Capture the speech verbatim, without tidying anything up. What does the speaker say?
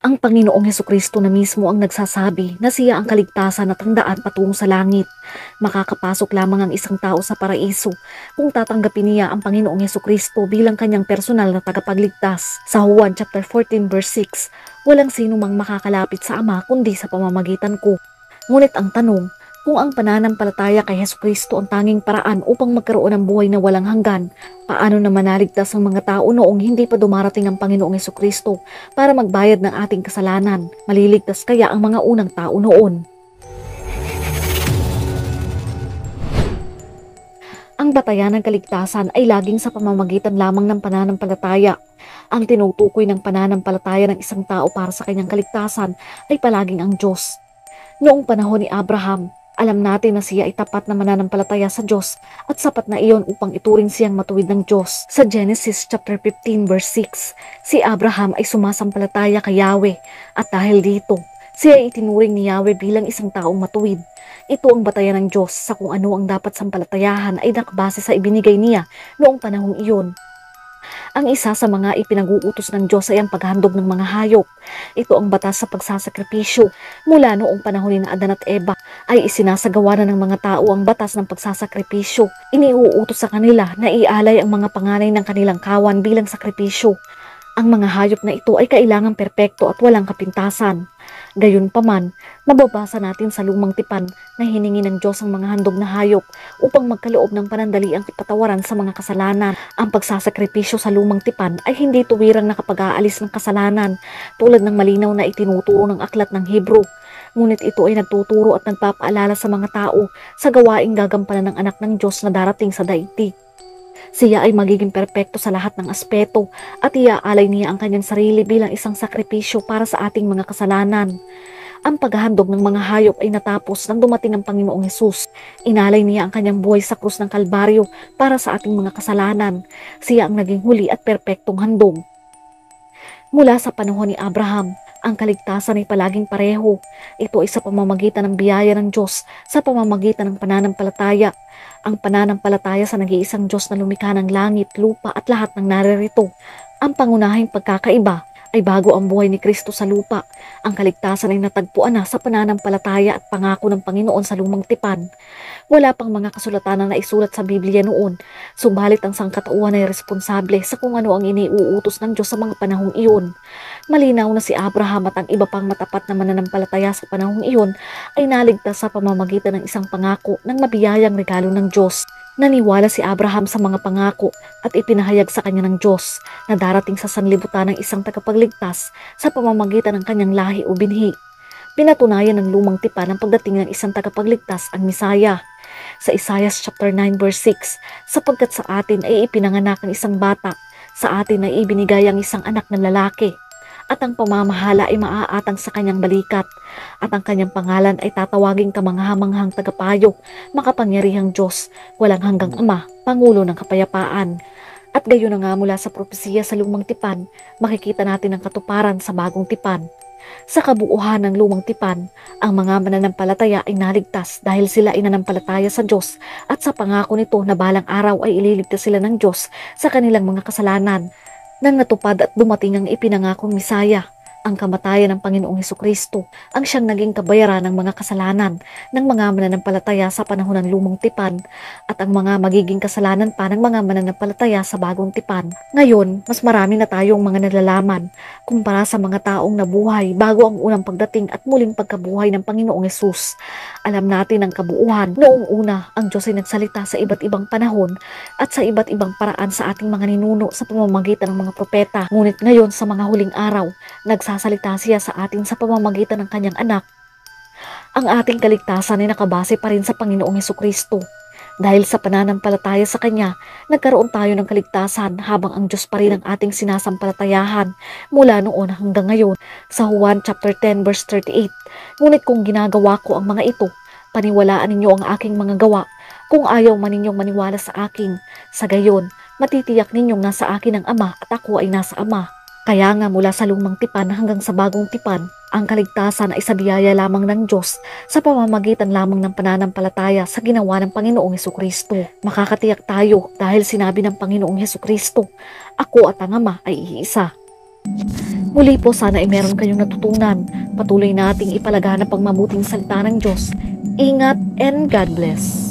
Ang Panginoong Hesukristo na mismo ang nagsasabi na siya ang kaligtasan at handaan patungo sa langit. Makakapasok lamang ang isang tao sa paraiso kung tatanggapin niya ang Panginoong Hesukristo bilang kanyang personal na tagapagligtas. Sa Juan chapter fourteen verse six, walang sino mang makakalapit sa Ama kundi sa pamamagitan ko. Ngunit ang tanong, kung ang pananampalataya kay Hesukristo ang tanging paraan upang magkaroon ng buhay na walang hanggan, paano na manaligtas ang mga tao noong hindi pa dumarating ang Panginoong Hesukristo para magbayad ng ating kasalanan? Maliligtas kaya ang mga unang tao noon? Ang batayan ng kaligtasan ay laging sa pamamagitan lamang ng pananampalataya. Ang tinutukoy ng pananampalataya ng isang tao para sa kanyang kaligtasan ay palaging ang Diyos. Noong panahon ni Abraham, alam natin na siya ay tapat na mananampalataya sa Diyos at sapat na iyon upang ituring siyang matuwid ng Diyos. Sa Genesis chapter fifteen verse six, si Abraham ay sumasampalataya kay Yahweh at dahil dito, siya ay itinuring ni Yahweh bilang isang taong matuwid. Ito ang batayan ng Diyos sa kung ano ang dapat sampalatayahan ay nakabase sa ibinigay niya noong panahong iyon. Ang isa sa mga ipinag-uutos ng Diyos ay ang paghandog ng mga hayop. Ito ang batas sa pagsasakripisyo. Mula noong panahon ni Adan at Eva ay isinasagawa na ng mga tao ang batas ng pagsasakripisyo. Iniuutos sa kanila na ialay ang mga panganay ng kanilang kawan bilang sakripisyo. Ang mga hayop na ito ay kailangang perpekto at walang kapintasan. Gayunpaman, mababasa natin sa lumang tipan na hiningi ng Diyos ang mga handog na hayop upang magkaloob ng panandaliang kapatawaran sa mga kasalanan. Ang pagsasakripisyo sa lumang tipan ay hindi tuwirang nakapag-aalis ng kasalanan tulad ng malinaw na itinuturo ng aklat ng Hebrew. Ngunit ito ay nagtuturo at nagpapaalala sa mga tao sa gawaing gagampanan ng anak ng Diyos na darating sa daigdig. Siya ay magiging perpekto sa lahat ng aspeto at iaalay niya ang kanyang sarili bilang isang sakripisyo para sa ating mga kasalanan. Ang paghahandog ng mga hayop ay natapos nang dumating ang Panginoong Hesus. Inalay niya ang kanyang buhay sa krus ng Kalbaryo para sa ating mga kasalanan. Siya ang naging huli at perpektong handog. Mula sa panahon ni Abraham, ang kaligtasan ay palaging pareho. Ito ay sa pamamagitan ng biyaya ng Diyos, sa pamamagitan ng pananampalataya. Ang pananampalataya sa nag-iisang Diyos na lumikha ng langit, lupa at lahat ng naririto. Ang pangunahing pagkakaiba ay bago ang buhay ni Kristo sa lupa, ang kaligtasan ay natagpuan na sa pananampalataya at pangako ng Panginoon sa lumang tipan. Wala pang mga kasulatan na naisulat sa Biblia noon, subalit ang sangkatauhan ay responsable sa kung ano ang iniuutos ng Diyos sa mga panahong iyon. Malinaw na si Abraham at ang iba pang matapat na mananampalataya sa panahong iyon ay naligtas sa pamamagitan ng isang pangako ng mabiyayang regalo ng Diyos. Naniwala si Abraham sa mga pangako at ipinahayag sa kanya ng Diyos na darating sa sanlibutan ng isang tagapagligtas sa pamamagitan ng kanyang lahi o binhi. Pinatunayan ng lumang tipan ang pagdating ng isang tagapagligtas, ang Misaya. Sa Isaiah chapter nine verse six, sapagkat sa atin ay ipinanganak ang isang bata, sa atin ay ibinigay ang isang anak na lalaki, at ang pamamahala ay maaatang sa kanyang balikat, at ang kanyang pangalan ay tatawaging kamanghamanghang tagapayo, makapangyarihang Diyos, walang hanggang Ama, Pangulo ng Kapayapaan. At gayon na nga mula sa propesiya sa lumang tipan, makikita natin ang katuparan sa bagong tipan. Sa kabuuhan ng lumang tipan, ang mga mananampalataya ay naligtas dahil sila ay nananampalataya sa Diyos at sa pangako nito na balang araw ay ililigtas sila ng Diyos sa kanilang mga kasalanan. Nang natupad at dumating ang ipinangakong Misaya, ang kamatayan ng Panginoong Hesukristo ang siyang naging kabayaran ng mga kasalanan ng mga mananampalataya sa panahon ng lumang tipan at ang mga magiging kasalanan pa ng mga mananampalataya sa bagong tipan. Ngayon, mas marami na tayong mga nalalaman kumpara sa mga taong nabuhay bago ang unang pagdating at muling pagkabuhay ng Panginoong Hesus. Alam natin ang kabuuan. Noong una, ang Diyos ay nagsalita sa iba't ibang panahon at sa iba't ibang paraan sa ating mga ninuno sa pamamagitan ng mga propeta. Ngunit ngayon sa mga huling araw, nagsasalita siya sa atin sa pamamagitan ng kanyang anak. Ang ating kaligtasan ay nakabase pa rin sa Panginoong Hesukristo. Dahil sa pananampalataya sa Kanya, nagkaroon tayo ng kaligtasan habang ang Diyos pa rin ang ating sinasampalatayahan mula noon hanggang ngayon. Sa Juan chapter ten verse thirty-eight, ngunit kung ginagawa ko ang mga ito, paniwalaan ninyo ang aking mga gawa. Kung ayaw man ninyong maniwala sa akin, sa gayon, matitiyak ninyong nasa akin ang Ama at ako ay nasa Ama. Kaya nga mula sa lumang tipan hanggang sa bagong tipan, ang kaligtasan ay sa biyaya lamang ng Diyos sa pamamagitan lamang ng pananampalataya sa ginawa ng Panginoong Hesukristo. Makakatiyak tayo dahil sinabi ng Panginoong Hesukristo, ako at ang Ama ay iisa. Muli po sana ay meron kayong natutunan. Patuloy nating ipalaganap ang mabuting salita ng Diyos. Ingat and God bless.